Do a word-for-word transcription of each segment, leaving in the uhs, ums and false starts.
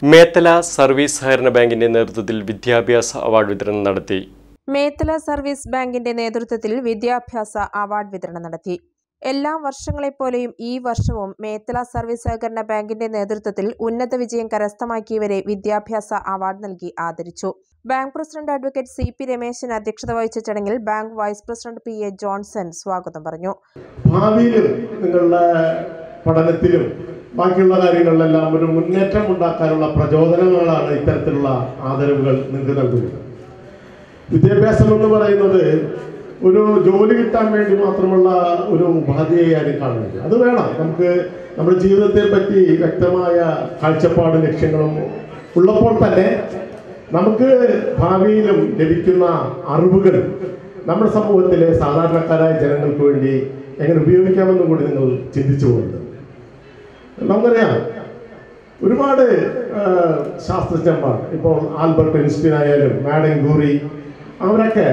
Methala service സഹകരണ ബാങ്കിന്റെ നേതൃത്വത്തിൽ വിദ്യാഭ്യാസ അവാർഡ് വിതരണം നടത്തി. മേത്തല സർവീസ് ബാങ്കിന്റെ നേതൃത്വത്തിൽ വിദ്യാഭ്യാസ അവാർഡ് വിതരണം നടത്തി. എല്ലാ വർഷങ്ങളെപ്പോലെയും ഈ വർഷവും മേത്തല സർവീസ് സഹകരണ ബാങ്കിന്റെ നേതൃത്വത്തിൽ ഉന്നത വിജയം കരസ്ഥമാക്കിയവരെ വിദ്യാഭ്യാസ അവാർഡ് നൽകി ആദരിച്ചു. Bank president advocate C P Rameshan അധ്യക്ഷത വഹിച്ച ചടങ്ങിൽ bank vice president P A Johnson സ്വാഗതം പറഞ്ഞു. ഭാവിയിലും നിങ്ങളുടെ പഠനത്തിലും ബാക്കിയുള്ള കാര്യങ്ങളിലെല്ലാം ഒരു മുന്നേറ്റം ഉണ്ടാക്കാനുള്ള പ്രചോദനങ്ങളാണ് ഇത്തരത്തിലുള്ള ആദരവുകൾ നിങ്ങൾക്ക് നൽകുന്നത്. വിദ്യാഭ്യാസം എന്ന് പറയുന്നത് ഒരു ജോലി കിട്ടാൻ വേണ്ടി മാത്രമുള്ള ഒരു ഉപാധിയായി കാണുന്നത്. അത് വേണം. നമുക്ക് നമ്മുടെ ജീവിതത്തെ പറ്റി വ്യക്തമായ കാഴ്ചപ്പാടും ലക്ഷ്യങ്ങളും ഉള്ളപ്പോൾ തന്നെ നമുക്ക് ഭാവിയിലും ലഭിക്കുന്ന അറിവുകൾ നമ്മുടെ സമൂഹത്തിലെ സാധാരണക്കാരായ ജനങ്ങൾക്ക് വേണ്ടി എങ്ങനെ ഉപയോഗിക്കാമെന്നും കൂടി നിങ്ങൾ ചിന്തിച്ചു പോകുന്നത്. നമുക്കറിയാം, ഒരുപാട് ശാസ്ത്രജ്ഞന്മാർ, ഇപ്പോൾ ആൽബർട്ട് ഐൻസ്റ്റീൻ ആയാലും മാഡം ക്യൂറി, അവരൊക്കെ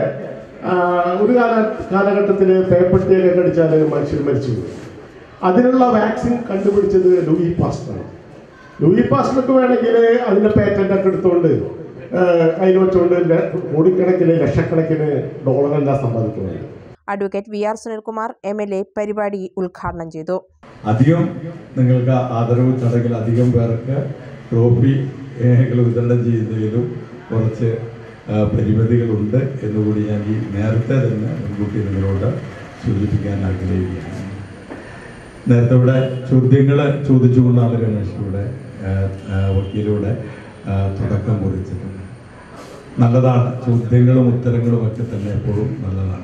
ഒരു കാല കാലഘട്ടത്തിൽ പേപ്പട്ടിയൊക്കെ കടിച്ചാൽ മനുഷ്യർ മരിച്ചു പോയി. അതിനുള്ള വാക്സിൻ കണ്ടുപിടിച്ചത് ലൂയി പാസ്റ്ററാണ്. ലൂയി പാസ്റ്റർക്ക് വേണമെങ്കിൽ അതിൻ്റെ പേറ്റൻ്റ് ഒക്കെ എടുത്തുകൊണ്ട് അതിൽ വെച്ചുകൊണ്ട് കോടിക്കണക്കിന് ലക്ഷക്കണക്കിന് ഡോളറെല്ലാം സമ്പാദിക്കുന്നത്. Advocate V R Sunilkumar M L A പരിപാടി ഉദ്ഘാടനം ചെയ്തു. അധികം നിങ്ങൾക്ക് ആദരവ് ചടങ്ങിൽ അധികം പേർക്ക് ട്രോഫി വിതരണം ചെയ്യുന്നതിലും കുറച്ച് പരിമിതികളുണ്ട് എന്നുകൂടി ഞാൻ ഈ നേരത്തെ തന്നെ മുൻകൂട്ടി നിങ്ങളോട് സൂചിപ്പിക്കാൻ ആഗ്രഹിക്കുകയാണ്. നേരത്തെ ഇവിടെ ചോദ്യങ്ങൾ ചോദിച്ചുകൊണ്ടാണ് രമേശിലൂടെ വക്കീലൂടെ തുടക്കം കുറിച്ചിട്ടുണ്ട്. നല്ലതാണ്, ചോദ്യങ്ങളും ഉത്തരങ്ങളും ഒക്കെ തന്നെ എപ്പോഴും നല്ലതാണ്.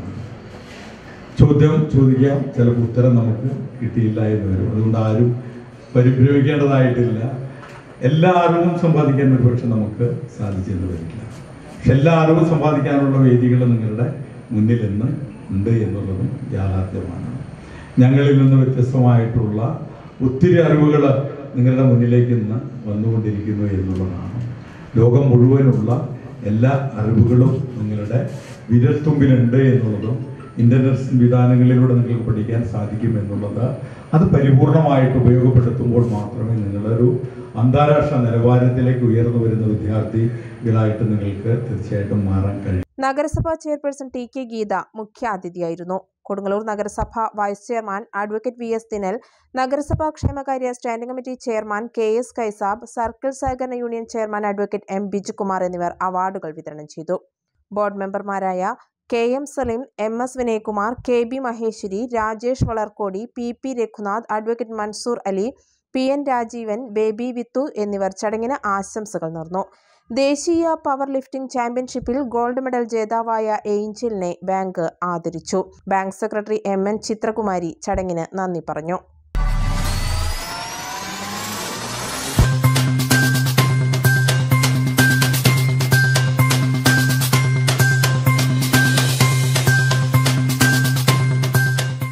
ചോദ്യം ചോദിക്കാം, ചിലപ്പോൾ ഉത്തരം നമുക്ക് കിട്ടിയില്ല എന്ന് വരും. അതുകൊണ്ട് ആരും പരിഭ്രമിക്കേണ്ടതായിട്ടില്ല. എല്ലാ അറിവും സമ്പാദിക്കാൻ ഒരുപക്ഷെ നമുക്ക് സാധിച്ചെന്ന് വരില്ല. പക്ഷെ എല്ലാ അറിവും സമ്പാദിക്കാനുള്ള വേദികൾ നിങ്ങളുടെ മുന്നിൽ ഇന്ന് ഉണ്ട് എന്നുള്ളതും യാഥാർത്ഥ്യമാണ്. ഞങ്ങളിൽ നിന്ന് വ്യത്യസ്തമായിട്ടുള്ള ഒത്തിരി അറിവുകൾ നിങ്ങളുടെ മുന്നിലേക്ക് ഇന്ന് വന്നുകൊണ്ടിരിക്കുന്നു എന്നുള്ളതാണ്. ലോകം മുഴുവനുള്ള എല്ലാ അറിവുകളും നിങ്ങളുടെ വിരൽത്തുമ്പിലുണ്ട് എന്നുള്ളതും ഇന്റർനെറ്റ് സംവിധാനങ്ങളിലൂടെ നിങ്ങൾക്ക് പഠിക്കാൻ സാധിക്കും എന്നുള്ളത് അത് പരിപൂർണമായിട്ട് ഉപയോഗപ്പെടുത്തുമ്പോൾ മാത്രമേ നിങ്ങളൊരു അന്താരാഷ്ട്ര നിലവാരത്തിലേക്ക് ഉയർന്നു വരുന്ന വിദ്യാർത്ഥികളായിട്ട് നിങ്ങൾക്ക് തീർച്ചയായിട്ടും മാറാൻ കഴിയും. നഗരസഭാ ചെയർപേഴ്സൺ ടി കെ ഗീത മുഖ്യാതിഥിയായിരുന്നു. കൊടുങ്ങല്ലൂർ നഗരസഭ vice chairman advocate V S Dinal, നഗരസഭാ ക്ഷേമകാര്യ standing committee chairman K S Kaisab, circle സഹകരണ union chairman advocate M Bijukumar എന്നിവർ അവാർഡുകൾ വിതരണം ചെയ്തു. ബോർഡ് മെമ്പർമാരായ K M Saleem, M S Vinayakumar, K B Maheshwari, Rajesh Valarkodi, P P Raghunath, advocate Mansoor Ali, P N Rajeevan, Baby Vithu എന്നിവർ ചടങ്ങിന് ആശംസകൾ നേർന്നു. ദേശീയ പവർ ലിഫ്റ്റിംഗ് ചാമ്പ്യൻഷിപ്പിൽ ഗോൾഡ് മെഡൽ ജേതാവായ ഏഞ്ചലിനെ ബാങ്ക് ആദരിച്ചു. Bank secretary M N Chithrakumari ചടങ്ങിന് നന്ദി പറഞ്ഞു.